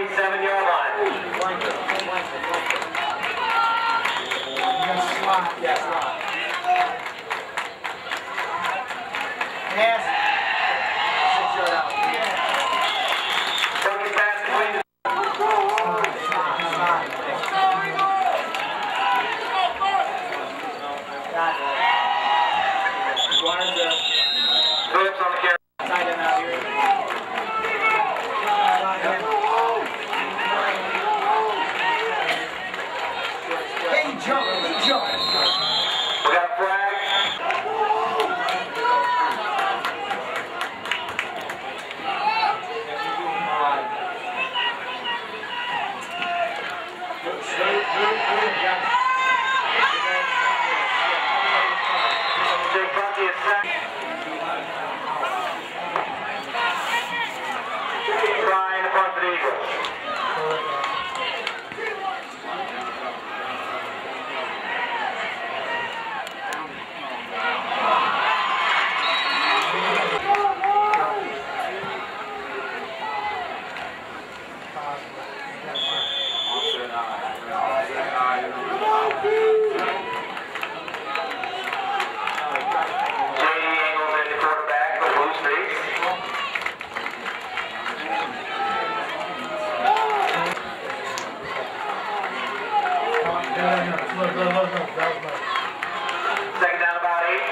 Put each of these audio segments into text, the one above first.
27-yard line. Yes. Yes. 6 yard out. Broken pass between the Phillips on the carry. Tight end out here. Hey, jump. We got a flag. Jake Bucky is set. Trying to punt for the Eagles. Second down about 8.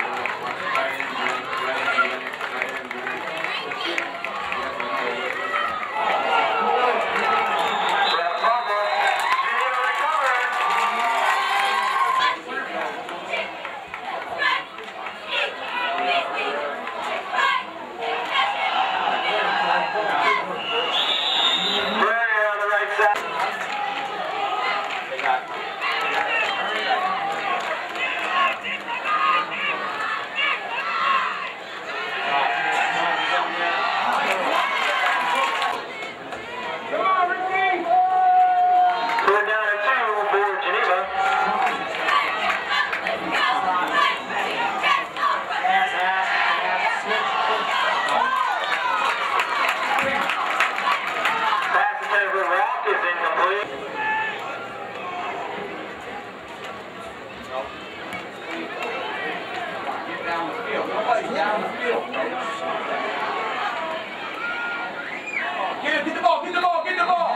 Get the ball.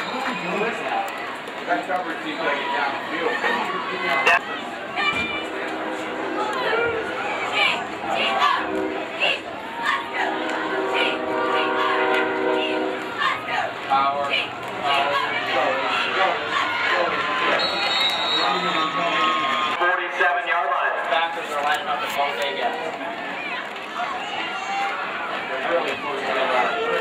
That coverage seems like it's down the field. Power. 47-yard line. Backers are lining up at both A gaps. They're really pushing it out.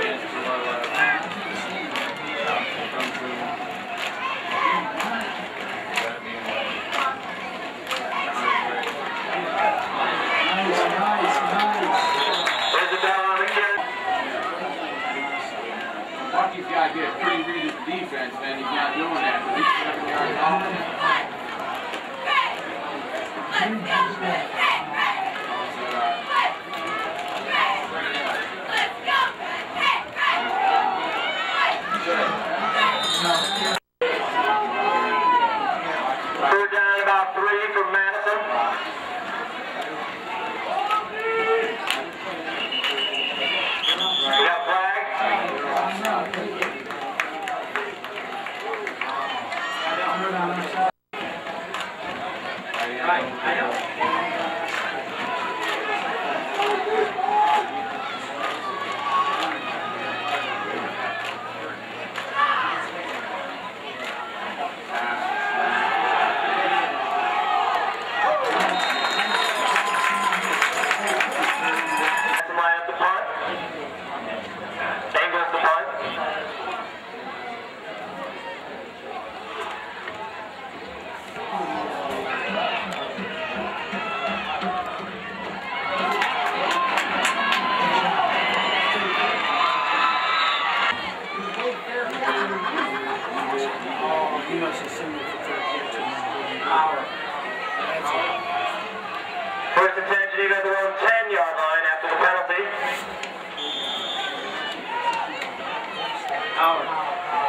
Lucky's got to get a pretty read at the defense, man. He's not doing that. He's 7 yards off. Third down about 3 from Madison. We got flag. I know. First and 10, Geneva at their own 10-yard line after the penalty. Howard.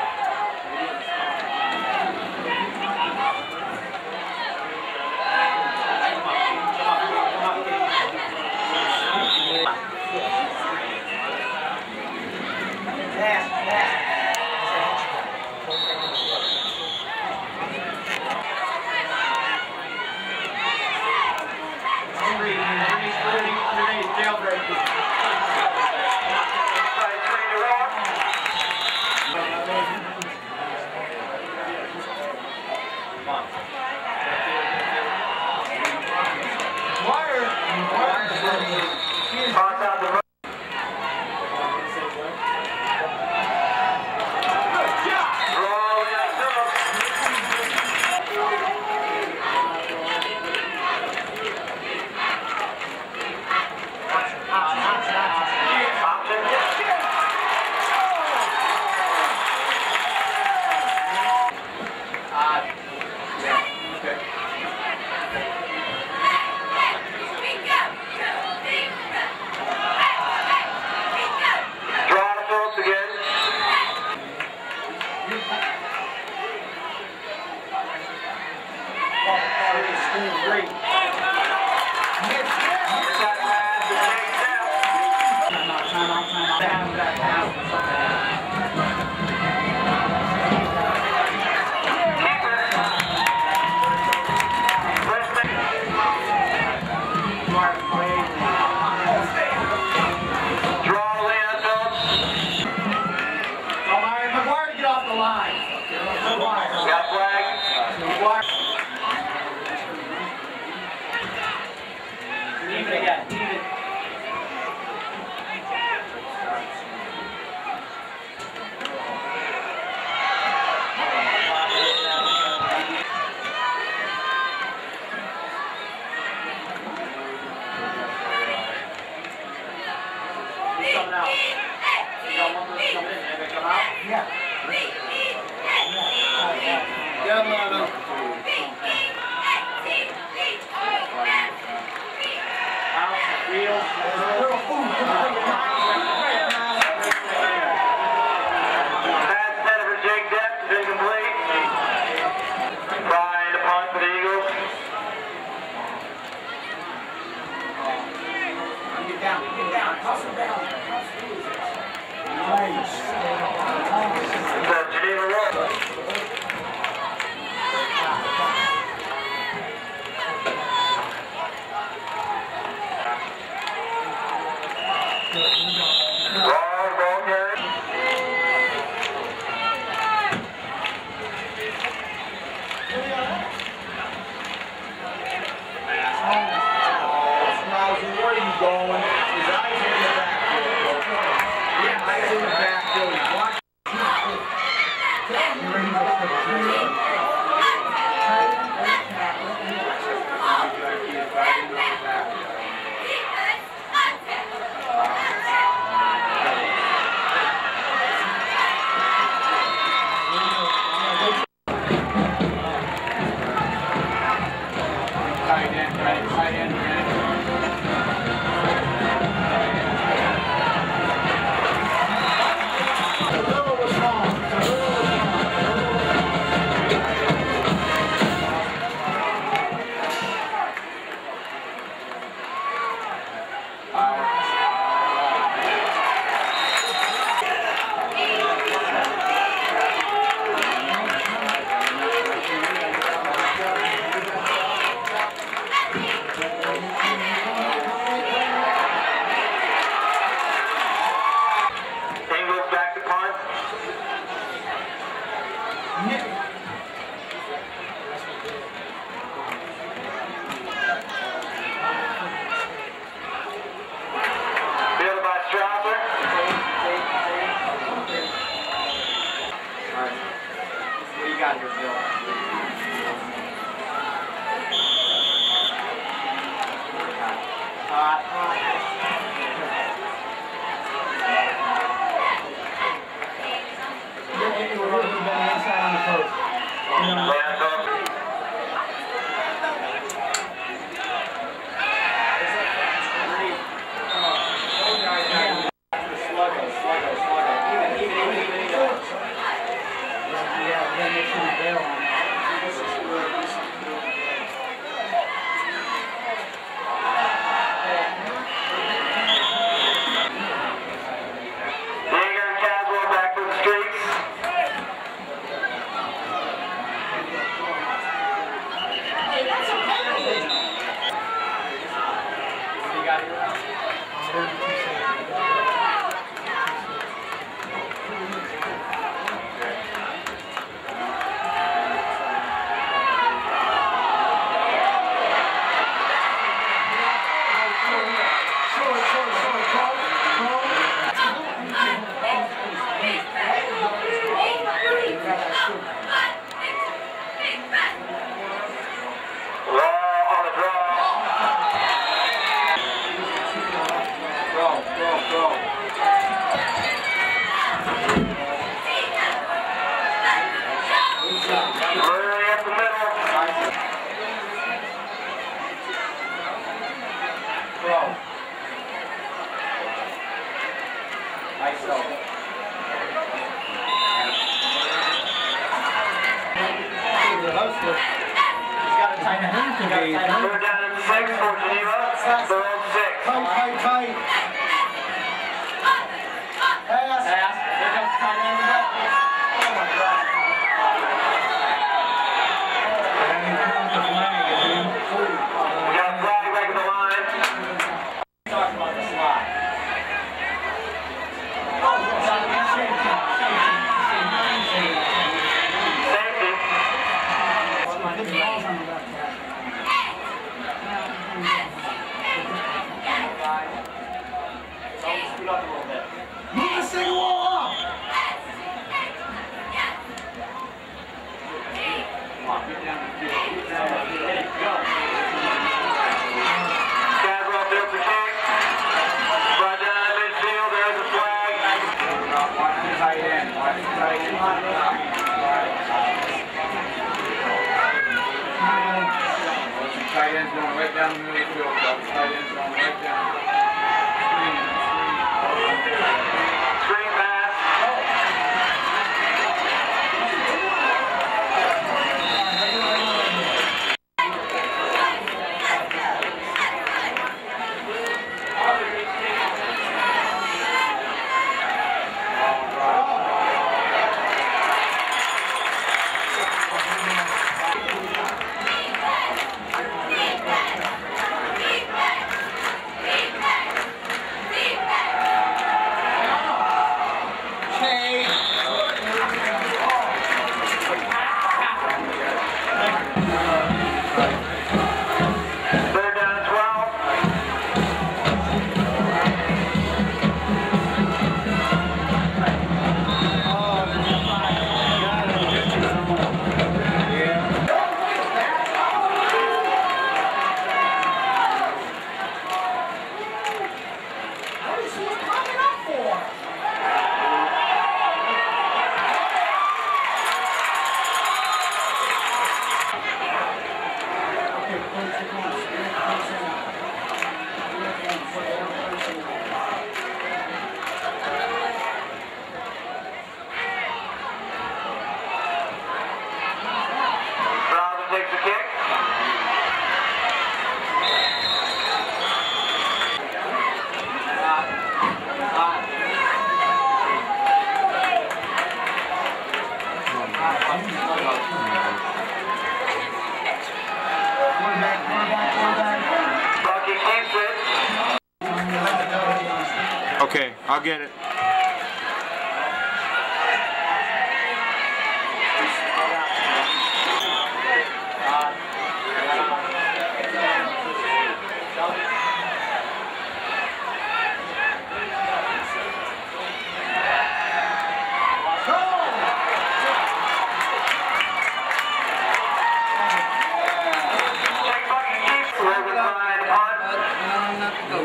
Third down and 6 for Geneva. Third and 6. Tight. Pass. Here comes the tight end. Oh my God. We got a flag back at the line. Talking about the slide. Safety. Scoot up a little bit. Move the single wall up. Come on, get down the field. Get down the field. Hey, go. Cadwell fields the kick. Brought down midfield. There's the flag. Watch the tight end. Watch the tight end. Tight end's going right down the middle of the field. Tight end's going right down. Screen pass. Third down and 12. What is he coming up for? Robin takes the kick. Bucky keeps it. Okay, I'll get it. Bucky keeps it. We're behind the punt.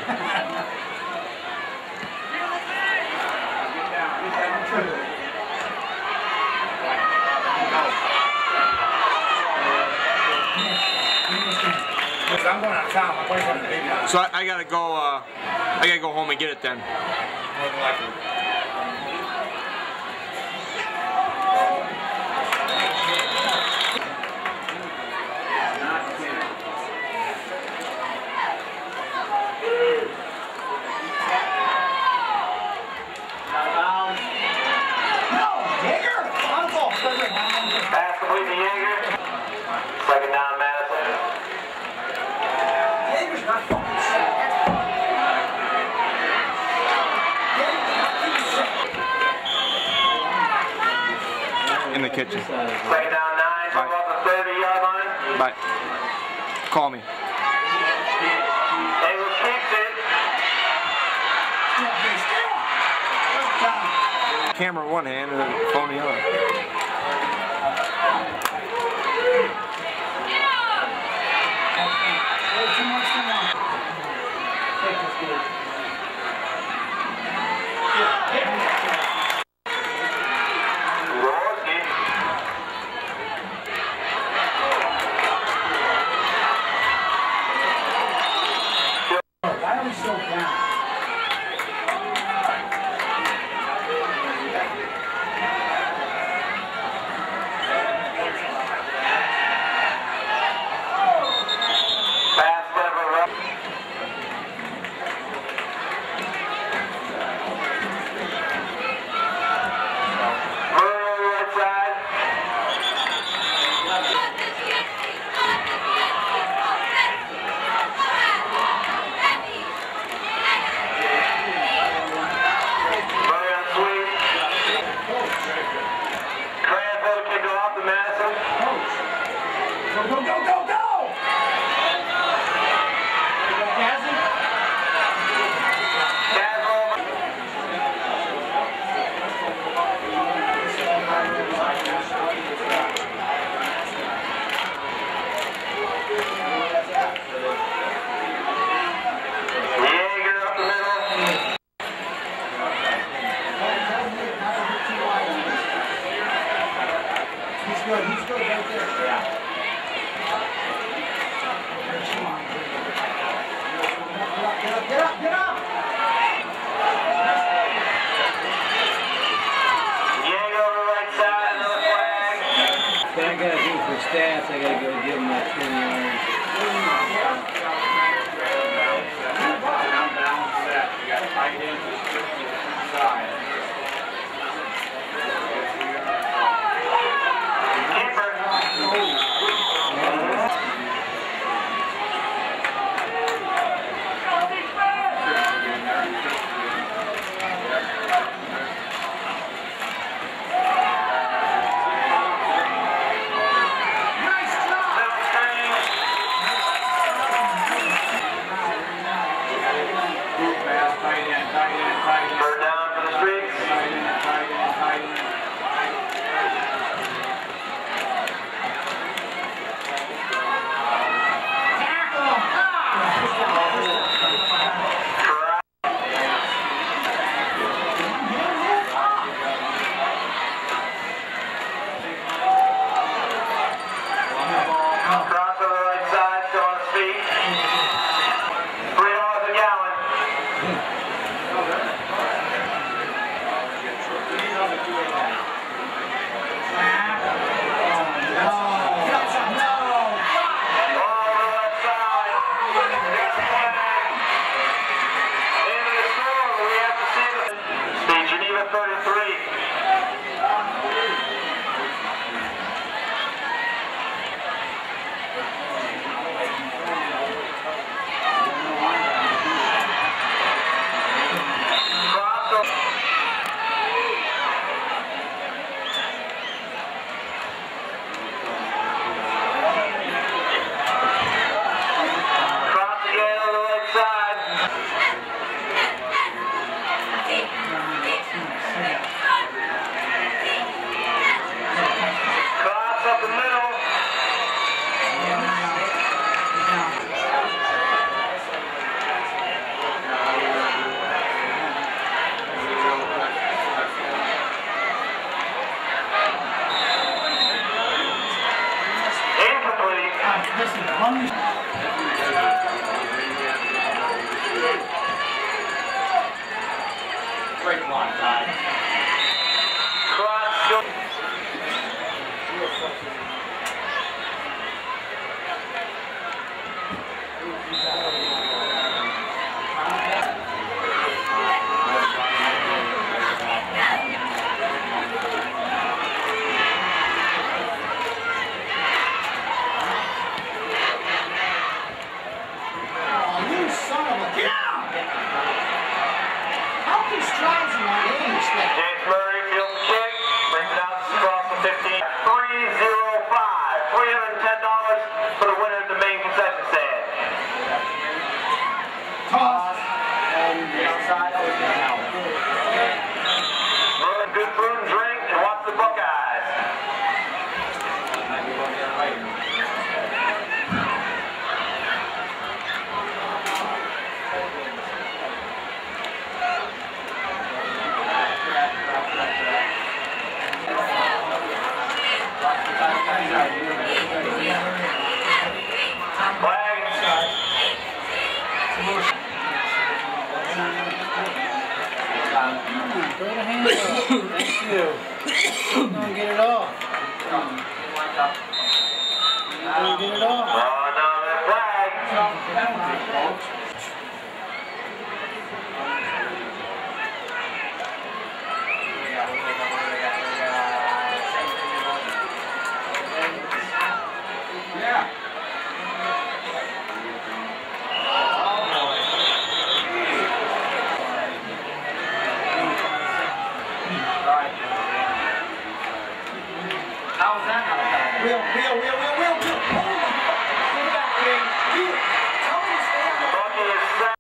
I'm going out of town. My boy's on the big house. So I gotta go. I gotta go home and get it then. More than likely. Pass complete to Yeager. Second down, Madison. Jaeger's not fucking sick. Jaeger's not fucking sick. In the kitchen. Second down, 9. From off the 30-yard line. Bye. Call me. Eagles keeps it. Camera in one hand and the phone in the other. Jaworski. Why are we so down? Great block, Todd. Cross field. You son of a cow! How many strides in my age that? James Murray field kick. Brings it out across the 15. 305. $310 for the winner at the main concession stand. Toss. Outside. Murray, good food and drink, and watch the Buckeyes. Throw the hand up. Thank you. Come on, get it off. Come on, get it off. Oh, no, that flag. Yeah. How was that not a foul? Will. Hold it. Get back, King. Will. Tell me to stand up. Bucky is set.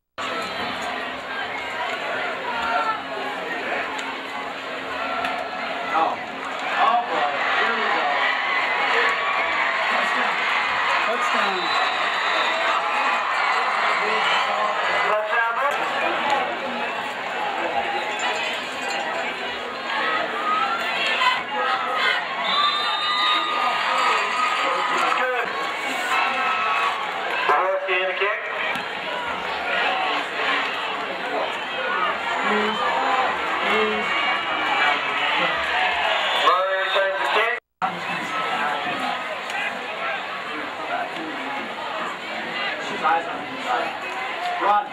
Oh. Oh boy. Here we go. Touchdown. Touchdown, Murray. It's good. Jaworski in the kick. Murray returns the kick. Eyes on the inside. Run.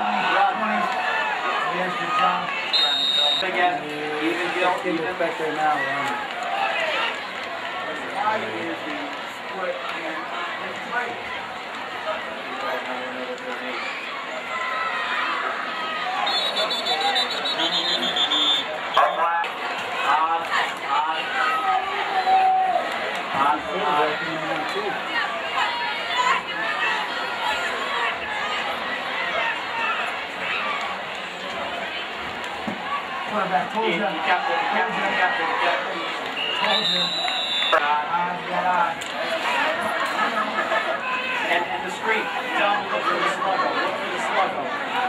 Yes, good job. Again. Even Gil. Get it back there now, Ron. Quarterback, told you. Captain. Told you. Eyes got eyes. And the screen. Don't look for the sluggo.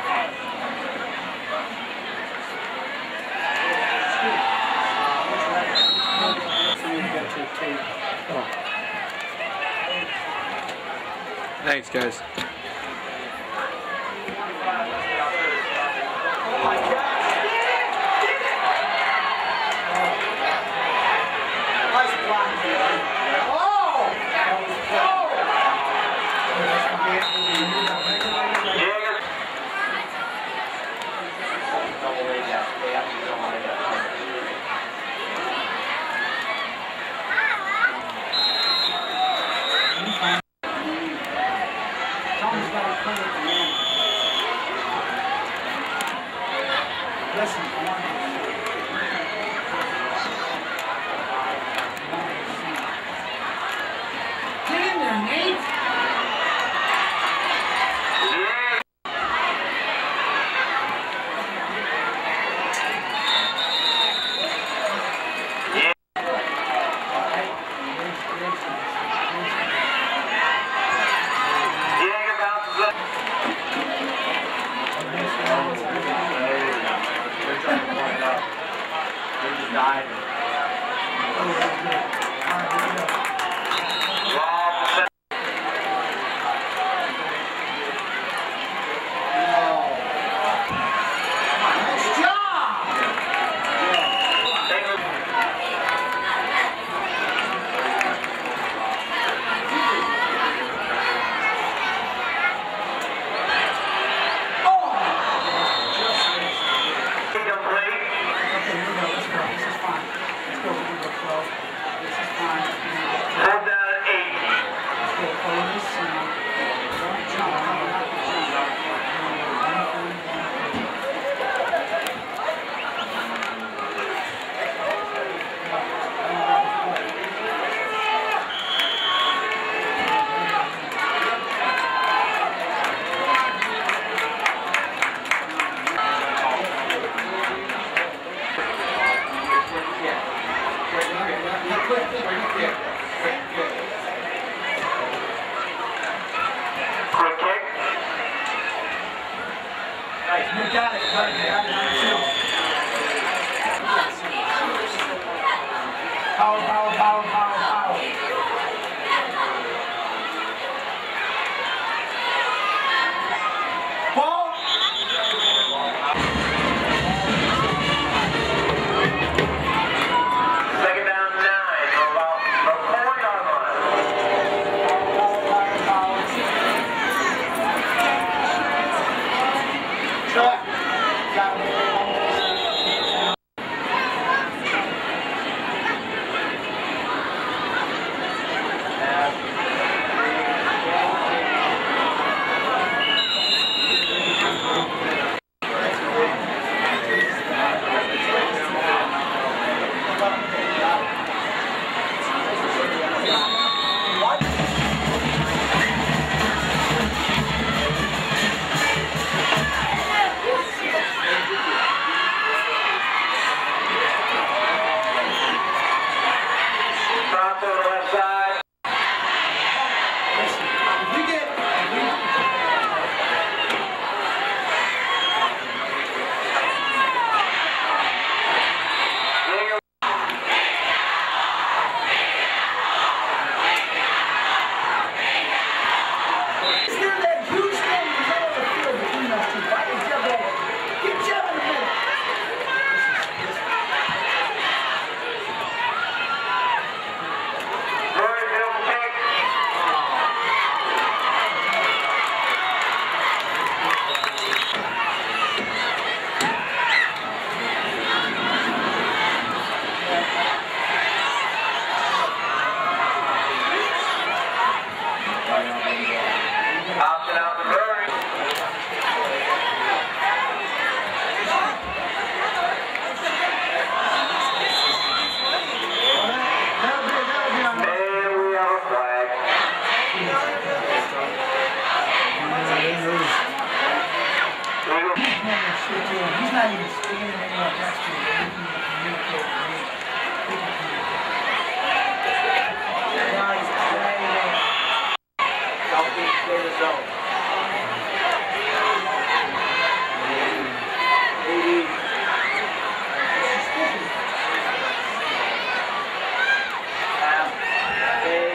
Thanks, guys. Nice block, dude. Oh! Jaeger. Tom's got to play at the end. Listen, come on. Get in there, Nate! Jaeger bounces up. They're trying to point it out. You got it, Power, power, power, power, power. Ball. Second down 9, about the 4-yard line. Track. Cross over the left side. Option out the Murray. And we have a flag. He's not even standing anymore next to me. He can communicate with me. Nice play. Southeast clear the zone. 80. Half. Big.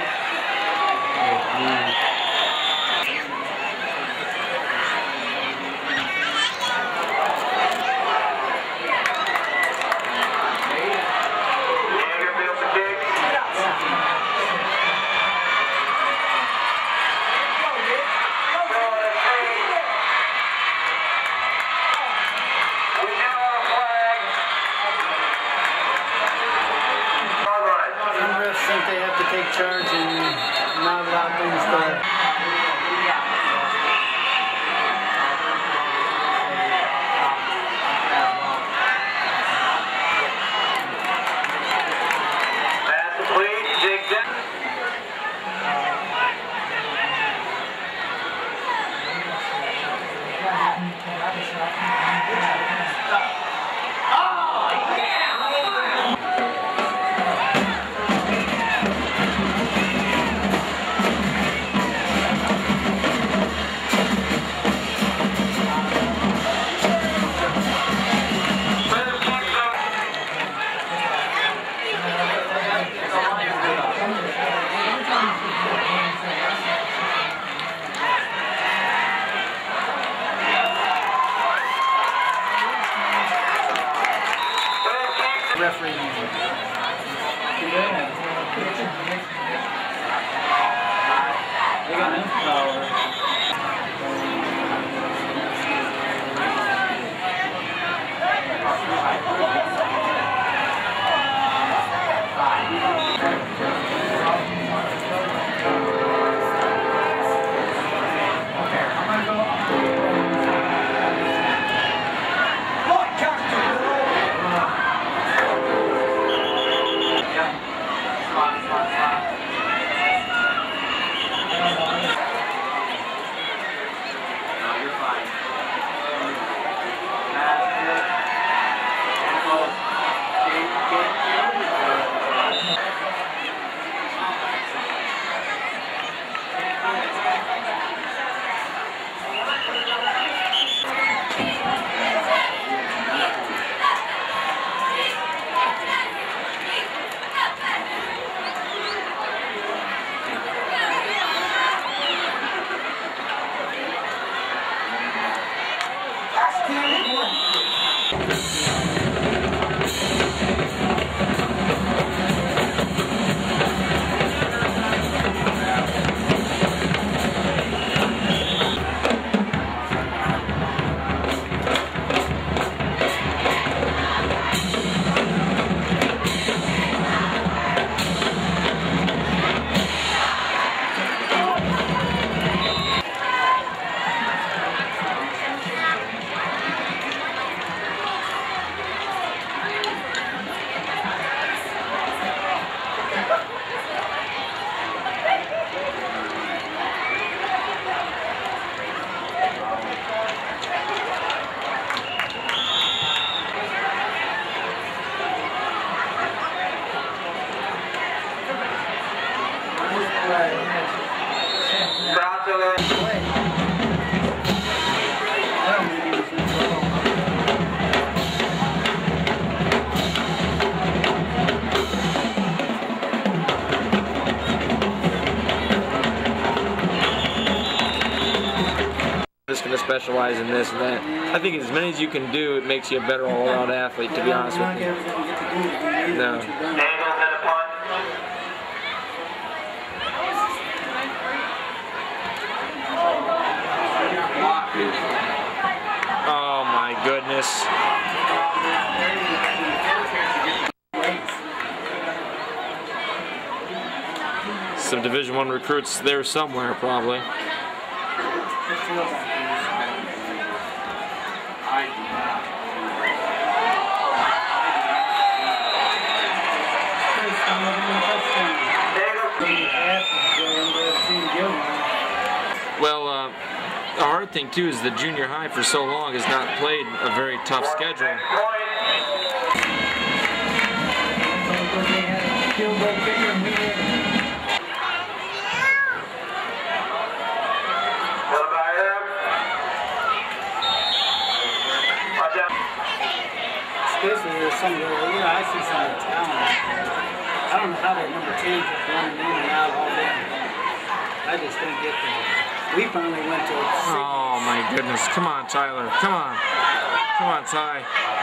Think they have to take charge and not allow things to. Pass complete, zigzag. Just going to specialize in this and that. I think as many as you can do, it makes you a better all-around athlete, to be honest with you. No. Oh my goodness. Some Division I recruits there somewhere, probably. Well, the hard thing too is the junior high for so long has not played a very tough schedule. Especially with some of the, I see some of the talent. I don't know how that number 10 kept running in and out all day. I just don't get that. We finally went to it. Oh my goodness. Come on, Tyler. Come on. Come on, Ty.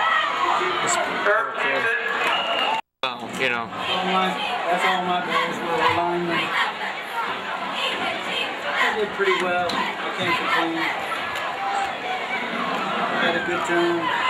Well, you know. That's all my goals were linemen. I did pretty well. I can't complain. Had a good time.